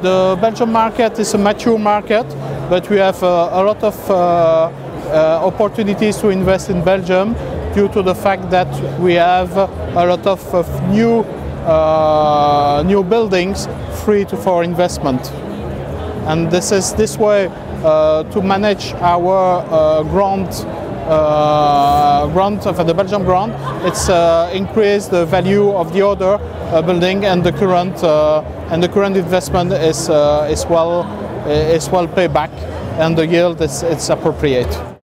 The Belgian market is a mature market, but we have a lot of opportunities to invest in Belgium due to the fact that we have a lot of new buildings free for investment. And this way to manage our grant for the Belgian grant, it's increased the value of the other building, and the current investment is well paid back, and the yield is appropriate.